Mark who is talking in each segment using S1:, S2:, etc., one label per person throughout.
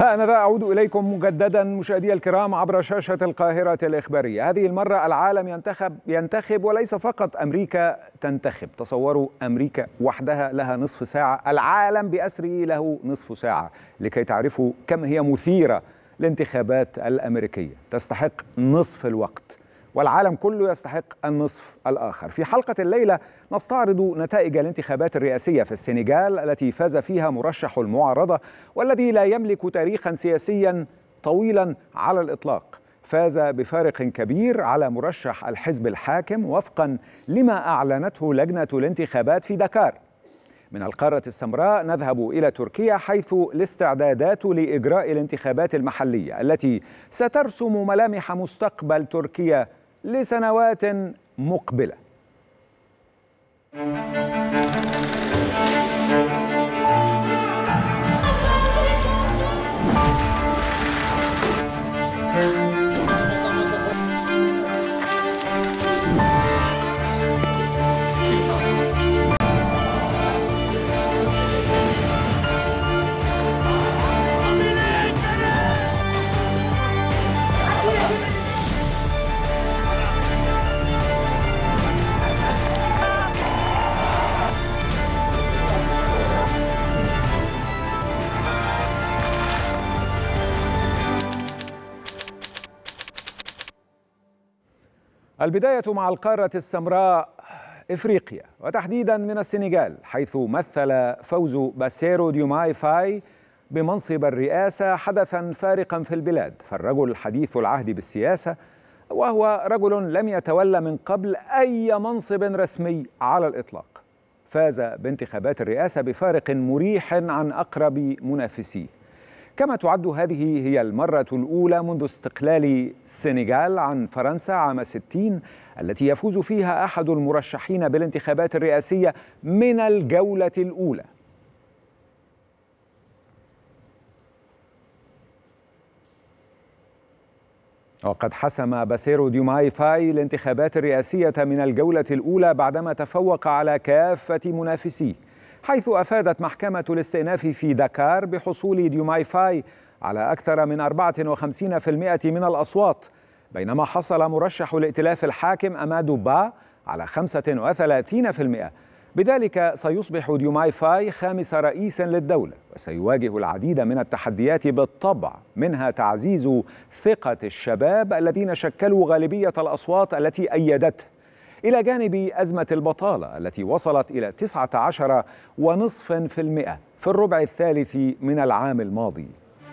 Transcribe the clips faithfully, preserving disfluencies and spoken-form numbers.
S1: أنا أعود إليكم مجددا مشاهدي الكرام عبر شاشة القاهرة الإخبارية. هذه المرة العالم ينتخب ينتخب وليس فقط أمريكا تنتخب. تصوروا أمريكا وحدها لها نصف ساعة، العالم بأسره له نصف ساعة، لكي تعرفوا كم هي مثيرة الانتخابات الأمريكية. تستحق نصف الوقت والعالم كله يستحق النصف الآخر. في حلقة الليلة نستعرض نتائج الانتخابات الرئاسية في السنغال التي فاز فيها مرشح المعارضة والذي لا يملك تاريخا سياسيا طويلا على الإطلاق. فاز بفارق كبير على مرشح الحزب الحاكم وفقا لما أعلنته لجنة الانتخابات في دكار. من القارة السمراء نذهب إلى تركيا، حيث الاستعدادات لإجراء الانتخابات المحلية التي سترسم ملامح مستقبل تركيا لسنوات مقبلة. البداية مع القارة السمراء إفريقيا، وتحديدا من السنغال، حيث مثل فوز باسيرو ديوماي فاي بمنصب الرئاسة حدثا فارقا في البلاد. فالرجل حديث العهد بالسياسة، وهو رجل لم يتولى من قبل أي منصب رسمي على الإطلاق. فاز بانتخابات الرئاسة بفارق مريح عن أقرب منافسيه، كما تعد هذه هي المرة الأولى منذ استقلال السنغال عن فرنسا عام ستين التي يفوز فيها أحد المرشحين بالانتخابات الرئاسية من الجولة الأولى. وقد حسم باسيرو ديوماي فاي الانتخابات الرئاسية من الجولة الأولى بعدما تفوق على كافة منافسيه، حيث أفادت محكمة الاستئناف في دكار بحصول ديوماي فاي على أكثر من أربعة وخمسين بالمئة من الأصوات، بينما حصل مرشح الائتلاف الحاكم أمادو با على خمسة وثلاثين بالمئة. بذلك سيصبح ديوماي فاي خامس رئيس للدولة، وسيواجه العديد من التحديات بالطبع، منها تعزيز ثقة الشباب الذين شكلوا غالبية الأصوات التي أيدته، إلى جانب أزمة البطالة التي وصلت إلى تسعة عشر ونصف في المئة في الربع الثالث من العام الماضي.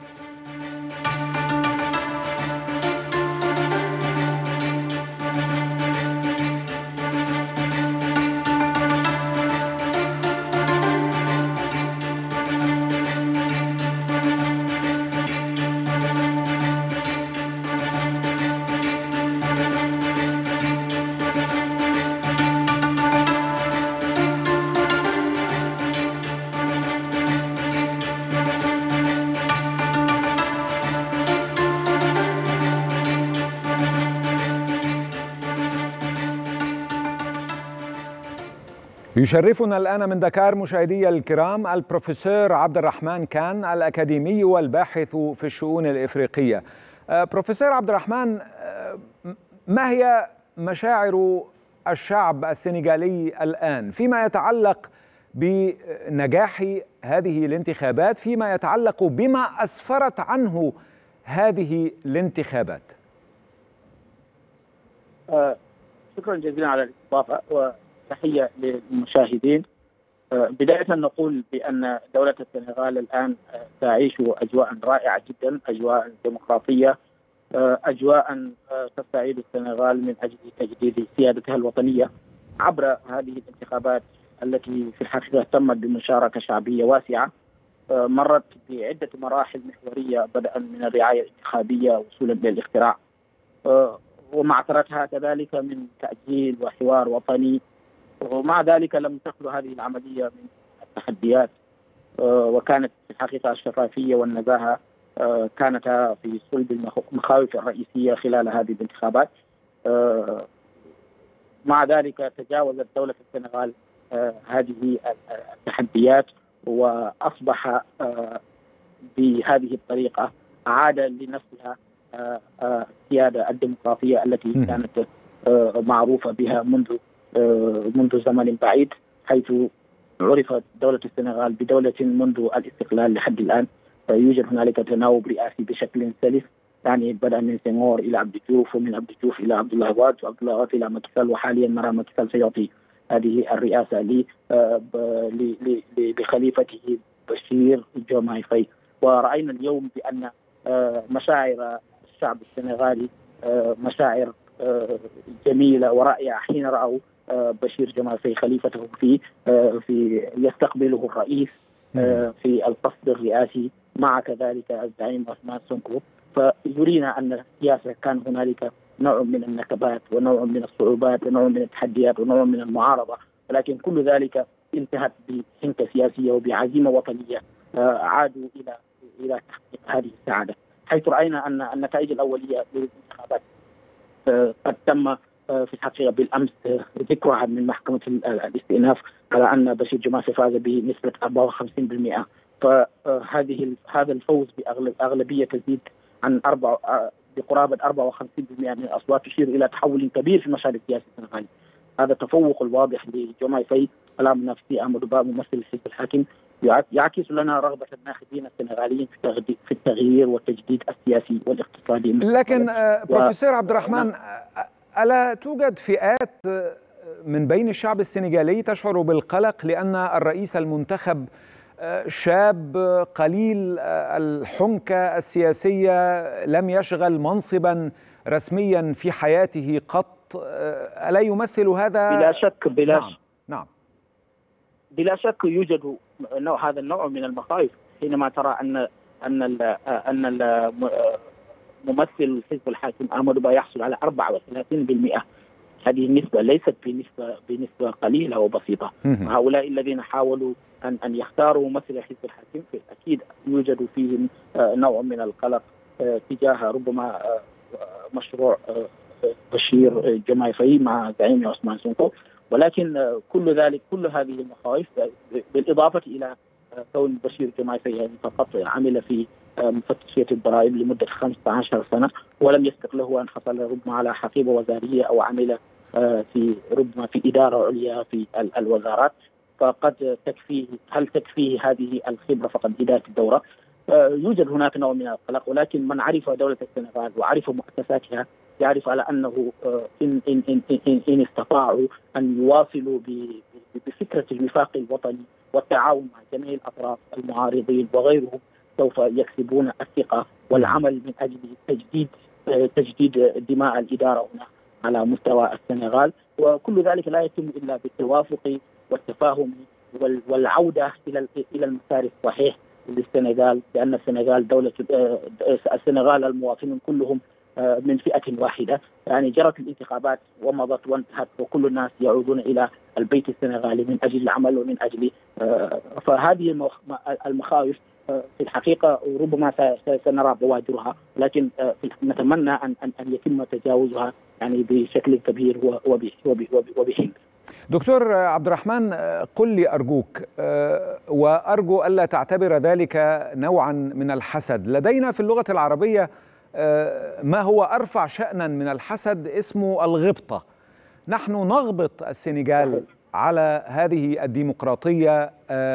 S1: يشرفنا الآن من دكار مشاهدي الكرام البروفيسور عبد الرحمن كان، الأكاديمي والباحث في الشؤون الإفريقية. بروفيسور عبد الرحمن، ما هي مشاعر الشعب السنغالي الآن فيما يتعلق بنجاح هذه الانتخابات، فيما يتعلق بما أسفرت عنه هذه الانتخابات؟
S2: آه شكرا جزيلا على الاستضافة وتحية للمشاهدين. آه بداية نقول بأن دولة السنغال الآن آه تعيش أجواء رائعة جدا، أجواء ديمقراطية، آه أجواء آه تستعيد السنغال من أجل تجديد سيادتها الوطنية عبر هذه الانتخابات التي في الحقيقة تمت بمشاركة شعبية واسعة، آه مرت بعدة مراحل محورية، بدءا من الرعاية الانتخابية وصولا للاختراع، آه ومع اثرتها كذلك من تأجيل وحوار وطني، ومع ذلك لم تخلو هذه العملية من التحديات، وكانت في الحقيقة الشفافية والنزاهة كانت في صلب المخاوف الرئيسية خلال هذه الانتخابات. مع ذلك تجاوزت دولة السنغال هذه التحديات، وأصبح بهذه الطريقة أعاد لنفسها السيادة الديمقراطية التي كانت معروفة بها منذ منذ زمن بعيد، حيث عرفت دولة السنغال بدولة منذ الاستقلال لحد الآن. يوجد هنالك تناوب رئاسي بشكل سلس، يعني بدأ من سنغور إلى عبد الجوف، ومن عبد الجوف إلى عبد الله واد، وعبد الله واد إلى مكسل، وحاليا نرى مكسل سيعطي هذه الرئاسة لخليفته بشير جوماي فاي. ورأينا اليوم بأن مشاعر الشعب السنغالي مشاعر جميلة ورائعة حين رأوا بشير جوماي فاي خليفته في في يستقبله الرئيس في القصر الرئاسي مع كذلك الزعيم عثمان سونكو. فيرينا أن السياسة كان هنالك نوع من النكبات ونوع من الصعوبات ونوع من التحديات ونوع من المعارضة، ولكن كل ذلك انتهت بحنكة سياسية وبعزيمة وطنية. عادوا إلى إلى تحقيق هذه السعادة، حيث رأينا أن النتائج الأولية للانتخابات قد تم في الحقيقة بالأمس ذكرها من محكمة الاستئناف على أن بشير جوماي فاي فاز بنسبة أربعة وخمسين بالمئة. فهذه هذا الفوز بأغلبية تزيد عن أربعة بقرابة أربعة وخمسين بالمئة من الأصوات تشير إلى تحول كبير في المشهد السياسي السنغالي. هذا التفوق الواضح لجوماي فاي على منافسيه أحمد با ممثل الحزب الحاكم يعكس لنا رغبة الناخبين السنغاليين في التغيير والتجديد السياسي والاقتصادي.
S1: لكن بروفيسور عبد الرحمن، ألا توجد فئات من بين الشعب السنغالي تشعر بالقلق لأن الرئيس المنتخب شاب قليل الحنكة السياسية، لم يشغل منصبا رسميا في حياته قط؟ ألا يمثل هذا؟
S2: بلا شك بلا
S1: نعم. نعم
S2: بلا شك يوجد نوع هذا النوع من المخاوف حينما ترى أن أن أن ممثل الحزب الحاكم أحمد با يحصل على أربعة وثلاثين بالمئة. هذه النسبة ليست بنسبة بنسبة قليلة وبسيطة. هؤلاء الذين حاولوا أن أن يختاروا ممثل الحزب الحاكم أكيد يوجد فيهم نوع من القلق تجاه ربما مشروع بشير جوماي فاي مع زعيم عثمان سونكو، ولكن كل ذلك كل هذه المخاوف بالإضافة إلى كون بشير جوماي فاي يعني فقط عمل في مفتشية الضرائب لمدة خمسة عشر سنة ولم يسبق له أن حصل ربما على حقيبة وزارية أو عمل في ربما في إدارة عليا في الوزارات، فقد تكفيه هل تكفيه هذه الخبرة فقط بداية الدورة؟ يوجد هناك نوع من القلق، ولكن من عرف دولة السنغال وعرف مؤسساتها يعرف على أنه إن, إن, إن, إن, إن استطاعوا أن يواصلوا بفكرة الوفاق الوطني والتعاون مع جميع الأطراف المعارضين وغيرهم سوف يكسبون الثقة والعمل من أجل تجديد تجديد دماء الإدارة هنا على مستوى السنغال. وكل ذلك لا يتم إلا بالتوافق والتفاهم والعودة إلى إلى المسار الصحيح للسنغال، لأن السنغال دولة السنغال المواطنين كلهم من فئة واحدة. يعني جرت الانتخابات ومضت وانتهت وكل الناس يعودون إلى البيت السنغالي من أجل العمل ومن أجل فهذه المخاوف في الحقيقة ربما سنرى بوادرها، لكن نتمنى أن أن يتم تجاوزها يعني بشكل كبير وبحلم.
S1: دكتور عبد الرحمن، قل لي أرجوك، وأرجو ألا تعتبر ذلك نوعا من الحسد. لدينا في اللغة العربية ما هو أرفع شأنا من الحسد اسمه الغبطة. نحن نغبط السنغال على هذه الديمقراطية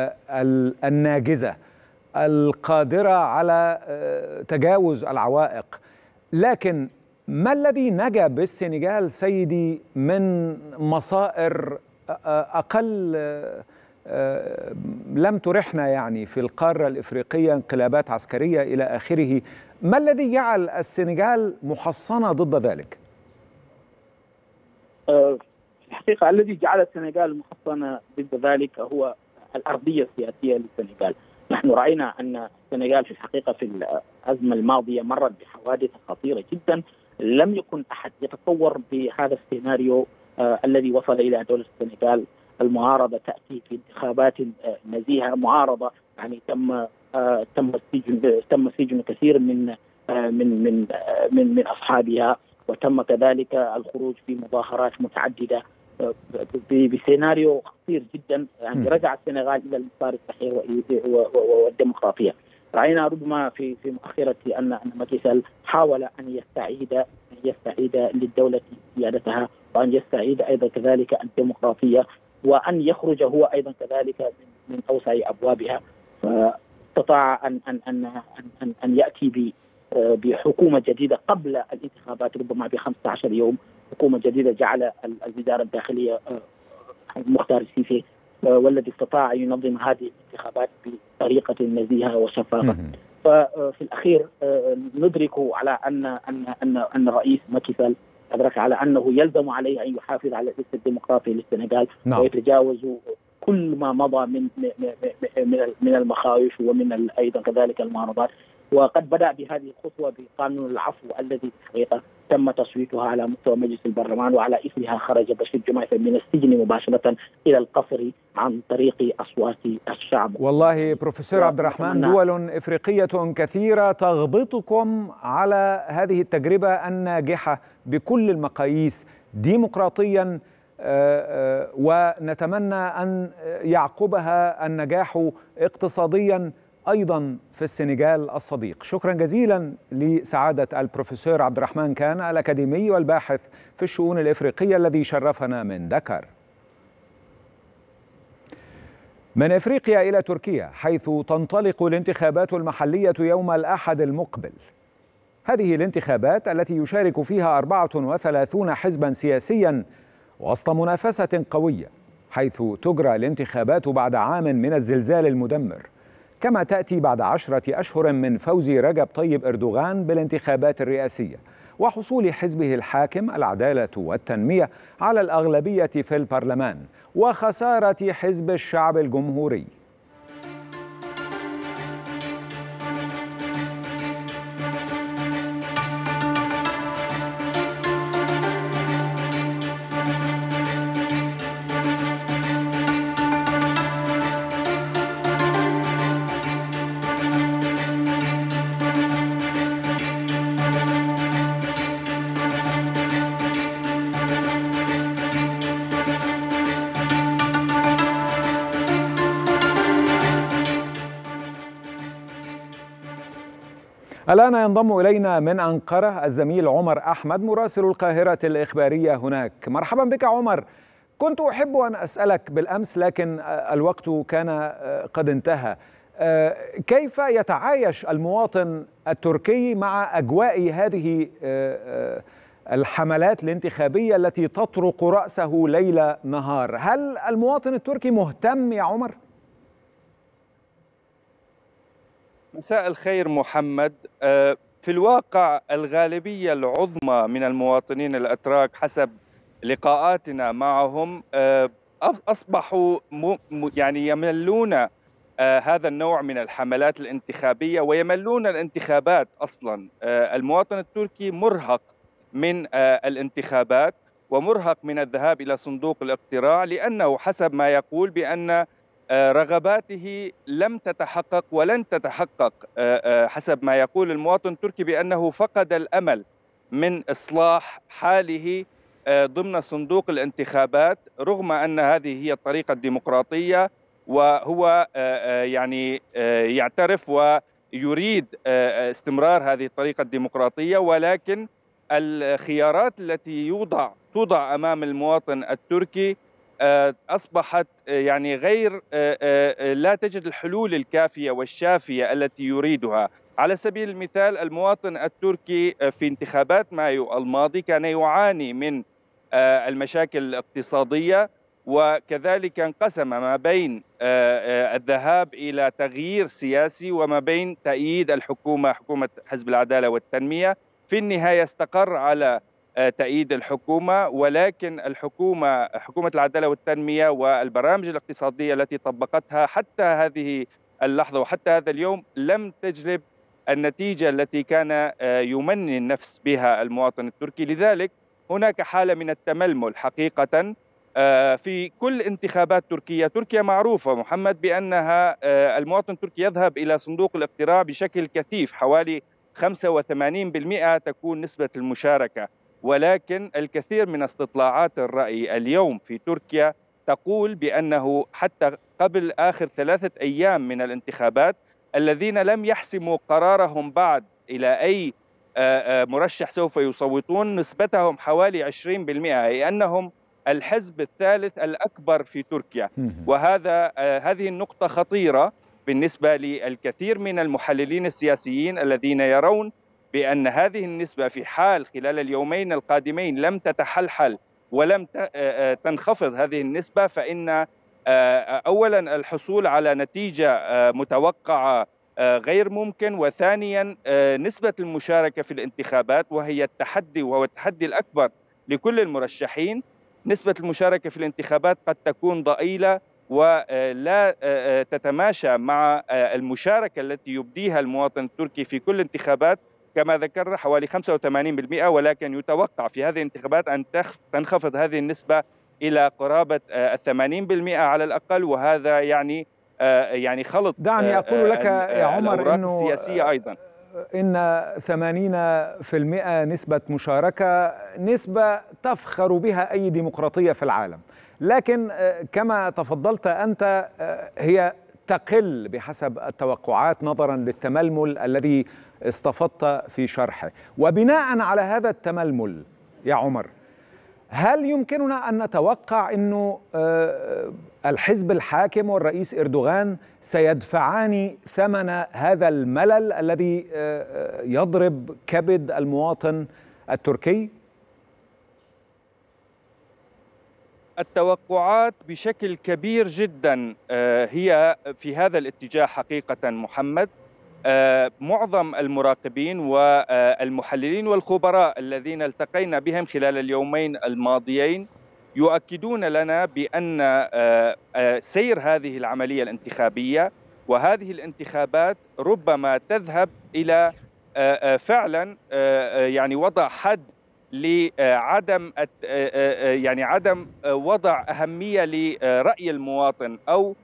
S1: الناجزة القادرة على تجاوز العوائق، لكن ما الذي نجا بالسنغال سيدي من مصائر أقل لم ترحنا يعني في القارة الإفريقية، انقلابات عسكرية إلى آخره؟ ما الذي جعل السنغال محصنة ضد ذلك؟
S2: في الحقيقة الذي جعل السنغال محصنة ضد ذلك هو الأرضية السياسية للسنغال. نحن رأينا أن السنغال في الحقيقة في الأزمة الماضية مرت بحوادث خطيرة جدا، لم يكن أحد يتصور بهذا السيناريو آه الذي وصل إلى دولة السنغال. المعارضة تأتي في انتخابات آه نزيهة، معارضة يعني تم آه تم سجن تم سجن كثير من آه من من آه من من أصحابها، وتم كذلك الخروج في مظاهرات متعددة آه بسيناريو خطير جدا. يعني رجع السنغال إلى المسار الصحيح والديمقراطية. راينا ربما في في مؤخرة ان ان ماكي سال حاول ان يستعيد ان يستعيد للدوله سيادتها، وان يستعيد ايضا كذلك الديمقراطيه، وان يخرج هو ايضا كذلك من من اوسع ابوابها. فاستطاع ان ان ان ان, أن ياتي بحكومه جديده قبل الانتخابات ربما ب خمسة عشر يوم، حكومه جديده جعل الوزاره الداخليه مختار السيسي، والذي استطاع ان ينظم هذه الانتخابات بطريقه نزيهه وشفافه. ففي الاخير ندرك على ان ان ان ان الرئيس ماكي سال ادرك على انه يلزم عليه ان يحافظ على الاسم الديمقراطي للسنغال، نعم. ويتجاوز كل ما مضى من من من المخاوف ومن ايضا كذلك المعارضات. وقد بدأ بهذه الخطوة بقانون العفو الذي حقيقة تم تصويتها على مستوى مجلس البرلمان، وعلى إثرها خرج بشير جمعفة من السجن مباشرة إلى القصر عن طريق أصوات الشعب.
S1: والله بروفيسور عبد الرحمن، دول إفريقية كثيرة تغبطكم على هذه التجربة الناجحة بكل المقاييس ديمقراطيا، ونتمنى أن يعقبها النجاح اقتصاديا أيضا في السنغال الصديق. شكرا جزيلا لسعادة البروفيسور عبد الرحمن كان الأكاديمي والباحث في الشؤون الإفريقية الذي شرفنا من دكار. من إفريقيا إلى تركيا، حيث تنطلق الانتخابات المحلية يوم الأحد المقبل. هذه الانتخابات التي يشارك فيها أربعة وثلاثون حزبا سياسيا وسط منافسة قوية، حيث تجرى الانتخابات بعد عام من الزلزال المدمر، كما تأتي بعد عشرة أشهر من فوز رجب طيب إردوغان بالانتخابات الرئاسية وحصول حزبه الحاكم العدالة والتنمية على الأغلبية في البرلمان، وخسارة حزب الشعب الجمهوري. الآن ينضم إلينا من أنقرة الزميل عمر أحمد مراسل القاهرة الإخبارية هناك. مرحبا بك عمر. كنت أحب أن أسألك بالأمس لكن الوقت كان قد انتهى، كيف يتعايش المواطن التركي مع أجواء هذه الحملات الانتخابية التي تطرق رأسه ليل نهار؟ هل المواطن التركي مهتم يا عمر؟
S3: مساء الخير محمد. في الواقع الغالبية العظمى من المواطنين الأتراك حسب لقاءاتنا معهم أصبحوا يعني يملون هذا النوع من الحملات الانتخابية ويملون الانتخابات أصلا. المواطن التركي مرهق من الانتخابات ومرهق من الذهاب إلى صندوق الاقتراع، لأنه حسب ما يقول بأن رغباته لم تتحقق ولن تتحقق. حسب ما يقول المواطن التركي بأنه فقد الأمل من إصلاح حاله ضمن صندوق الانتخابات، رغم أن هذه هي الطريقة الديمقراطية، وهو يعني يعترف ويريد استمرار هذه الطريقة الديمقراطية، ولكن الخيارات التي يوضع توضع أمام المواطن التركي أصبحت يعني غير لا تجد الحلول الكافية والشافية التي يريدها. على سبيل المثال المواطن التركي في انتخابات مايو الماضي كان يعاني من المشاكل الاقتصادية، وكذلك انقسم ما بين الذهاب إلى تغيير سياسي وما بين تأييد الحكومة، حكومة حزب العدالة والتنمية. في النهاية استقر على تأييد الحكومة، ولكن الحكومة حكومة العدالة والتنمية والبرامج الاقتصادية التي طبقتها حتى هذه اللحظة وحتى هذا اليوم لم تجلب النتيجة التي كان يمني النفس بها المواطن التركي. لذلك هناك حالة من التململ حقيقة في كل انتخابات تركيا. تركيا معروفة محمد بأنها المواطن التركي يذهب إلى صندوق الاقتراع بشكل كثيف، حوالي خمسة وثمانين بالمئة تكون نسبة المشاركة، ولكن الكثير من استطلاعات الرأي اليوم في تركيا تقول بأنه حتى قبل آخر ثلاثة أيام من الانتخابات الذين لم يحسموا قرارهم بعد إلى أي مرشح سوف يصوتون نسبتهم حوالي عشرين بالمئة، أي أنهم الحزب الثالث الأكبر في تركيا. وهذا هذه النقطة خطيرة بالنسبة للكثير من المحللين السياسيين الذين يرون بأن هذه النسبة في حال خلال اليومين القادمين لم تتحلحل ولم تنخفض هذه النسبة، فإن أولا الحصول على نتيجة متوقعة غير ممكن، وثانيا نسبة المشاركة في الانتخابات وهي التحدي وهو التحدي الأكبر لكل المرشحين. نسبة المشاركة في الانتخابات قد تكون ضئيلة ولا تتماشى مع المشاركة التي يبديها المواطن التركي في كل انتخابات كما ذكرنا حوالي خمسة وثمانين بالمئة، ولكن يتوقع في هذه الانتخابات أن تنخفض هذه النسبة إلى قرابة الثمانين بالمئة على الأقل، وهذا يعني يعني خلط.
S1: دعني أقول لك يا عمر
S3: إنه السياسية أيضا
S1: إن ثمانين بالمئة نسبة مشاركة نسبة تفخر بها أي ديمقراطية في العالم، لكن كما تفضلت أنت هي تقل بحسب التوقعات نظرا للتململ الذي استفدت في شرحه. وبناء على هذا التململ يا عمر، هل يمكننا أن نتوقع أنه الحزب الحاكم والرئيس إردوغان سيدفعان ثمن هذا الملل الذي يضرب كبد المواطن التركي؟
S3: التوقعات بشكل كبير جدا هي في هذا الاتجاه حقيقة محمد. معظم المراقبين والمحللين والخبراء الذين التقينا بهم خلال اليومين الماضيين يؤكدون لنا بأن سير هذه العملية الانتخابية وهذه الانتخابات ربما تذهب إلى فعلا يعني وضع حد لعدم يعني عدم وضع أهمية لرأي المواطن أو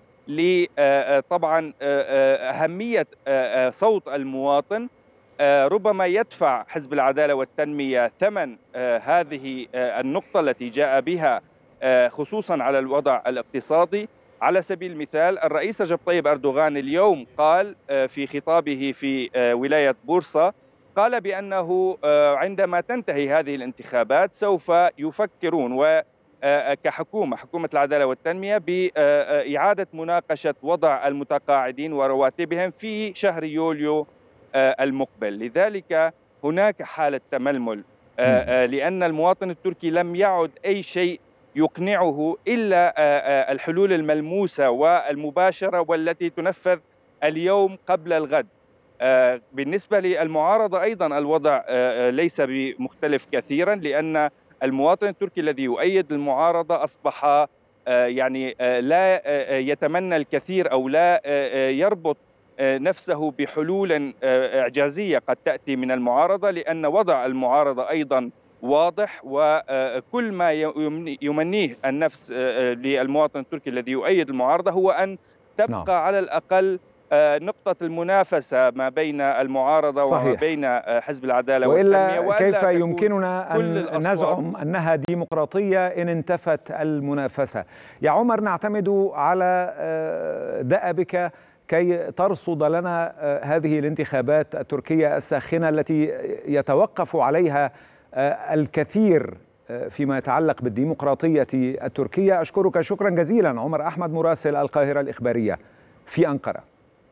S3: طبعا أهمية صوت المواطن. ربما يدفع حزب العدالة والتنمية ثمن هذه النقطة التي جاء بها خصوصا على الوضع الاقتصادي. على سبيل المثال الرئيس رجب طيب أردوغان اليوم قال في خطابه في ولاية بورصة، قال بأنه عندما تنتهي هذه الانتخابات سوف يفكرون و كحكومة حكومة العدالة والتنمية بإعادة مناقشة وضع المتقاعدين ورواتبهم في شهر يوليو المقبل. لذلك هناك حالة تململ لأن المواطن التركي لم يعد أي شيء يقنعه إلا الحلول الملموسة والمباشرة والتي تنفذ اليوم قبل الغد. بالنسبة للمعارضة أيضا الوضع ليس بمختلف كثيرا، لأن المواطن التركي الذي يؤيد المعارضة أصبح يعني لا يتمنى الكثير أو لا يربط نفسه بحلول إعجازية قد تأتي من المعارضة، لأن وضع المعارضة أيضا واضح، وكل ما يمنيه النفس للمواطن التركي الذي يؤيد المعارضة هو أن تبقى نعم. على الأقل نقطة المنافسة ما بين المعارضة صحيح. وما بين حزب العدالة
S1: والتنمية. وإلا كيف يمكننا أن نزعم أنها ديمقراطية إن انتفت المنافسة؟ يا عمر، نعتمد على دأبك كي ترصد لنا هذه الانتخابات التركية الساخنة التي يتوقف عليها الكثير فيما يتعلق بالديمقراطية التركية. أشكرك شكرا جزيلا عمر أحمد، مراسل القاهرة الإخبارية في أنقرة.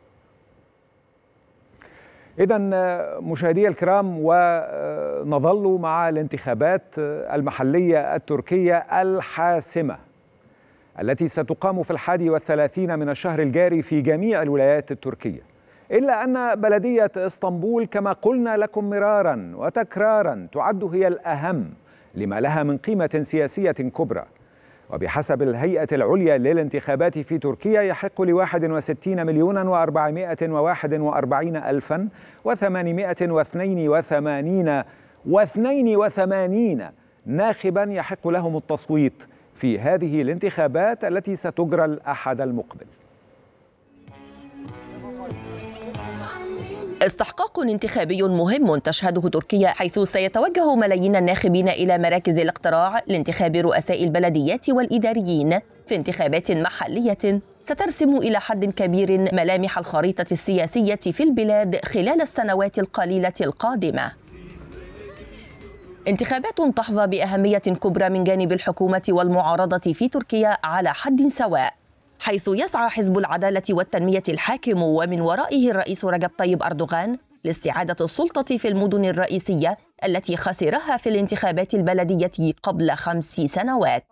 S1: إذن مشاهدي الكرام، ونظل مع الانتخابات المحلية التركية الحاسمة التي ستقام في الحادي والثلاثين من الشهر الجاري في جميع الولايات التركية، إلا أن بلدية اسطنبول كما قلنا لكم مرارا وتكرارا تعد هي الأهم لما لها من قيمة سياسية كبرى. وبحسب الهيئة العليا للانتخابات في تركيا يحق لواحد وستين مليون وأربعمائة وواحد وأربعين ألفا وثمانمائة واثنين وثمانين واثنين وثمانين ناخبا يحق لهم التصويت في هذه الانتخابات التي ستجرى الأحد المقبل.
S4: استحقاق انتخابي مهم تشهده تركيا، حيث سيتوجه ملايين الناخبين إلى مراكز الاقتراع لانتخاب رؤساء البلديات والإداريين في انتخابات محلية سترسم إلى حد كبير ملامح الخريطة السياسية في البلاد خلال السنوات القليلة القادمة. انتخابات تحظى بأهمية كبرى من جانب الحكومة والمعارضة في تركيا على حد سواء، حيث يسعى حزب العدالة والتنمية الحاكم ومن ورائه الرئيس رجب طيب أردوغان لاستعادة السلطة في المدن الرئيسية التي خسرها في الانتخابات البلدية قبل خمس سنوات.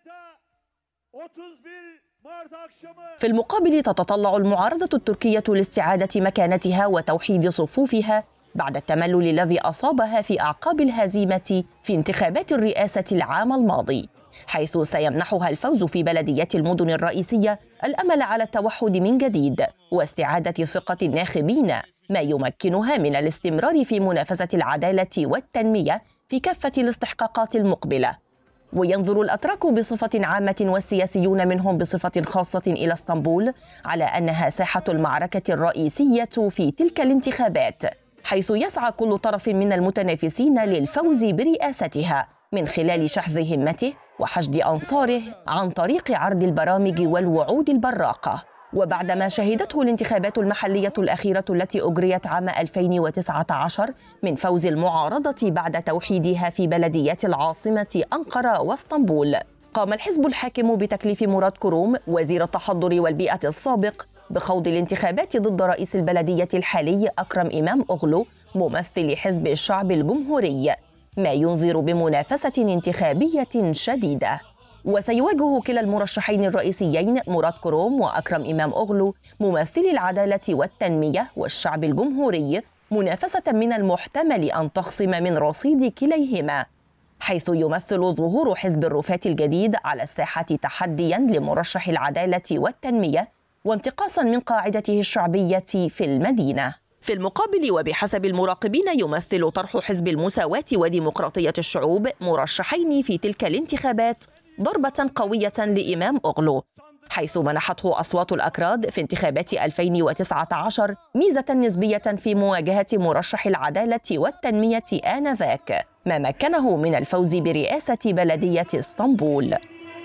S4: في المقابل تتطلع المعارضة التركية لاستعادة مكانتها وتوحيد صفوفها بعد التملل الذي أصابها في أعقاب الهزيمة في انتخابات الرئاسة العام الماضي، حيث سيمنحها الفوز في بلديات المدن الرئيسية الأمل على التوحد من جديد واستعادة ثقة الناخبين، ما يمكنها من الاستمرار في منافسة العدالة والتنمية في كافة الاستحقاقات المقبلة. وينظر الأتراك بصفة عامة والسياسيون منهم بصفة خاصة إلى اسطنبول على أنها ساحة المعركة الرئيسية في تلك الانتخابات، حيث يسعى كل طرف من المتنافسين للفوز برئاستها من خلال شحذ همته وحشد أنصاره عن طريق عرض البرامج والوعود البراقة. وبعدما شهدته الانتخابات المحلية الأخيرة التي أجريت عام ألفين وتسعة عشر من فوز المعارضة بعد توحيدها في بلديات العاصمة أنقرة واسطنبول، قام الحزب الحاكم بتكليف مراد كروم وزير التحضر والبيئة السابق بخوض الانتخابات ضد رئيس البلدية الحالي أكرم إمام أغلو ممثل حزب الشعب الجمهوري، ما ينذر بمنافسة انتخابية شديدة. وسيواجه كلا المرشحين الرئيسيين مراد كروم وأكرم إمام أغلو ممثلي العدالة والتنمية والشعب الجمهوري منافسة من المحتمل أن تخصم من رصيد كليهما، حيث يمثل ظهور حزب الرفاة الجديد على الساحة تحدياً لمرشح العدالة والتنمية وانتقاصاً من قاعدته الشعبية في المدينة. في المقابل وبحسب المراقبين يمثل طرح حزب المساواة وديمقراطية الشعوب مرشحين في تلك الانتخابات ضربة قوية لإمام أغلو، حيث منحته أصوات الأكراد في انتخابات ألفين وتسعة عشر ميزة نسبية في مواجهة مرشح العدالة والتنمية آنذاك، ما مكنه من الفوز برئاسة بلدية اسطنبول.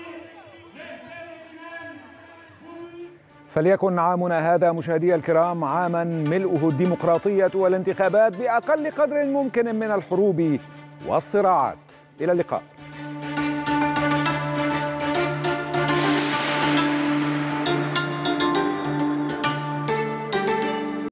S1: فليكن عامنا هذا مشاهدي الكرام عاما ملؤه الديمقراطية والانتخابات بأقل قدر ممكن من الحروب والصراعات. إلى اللقاء.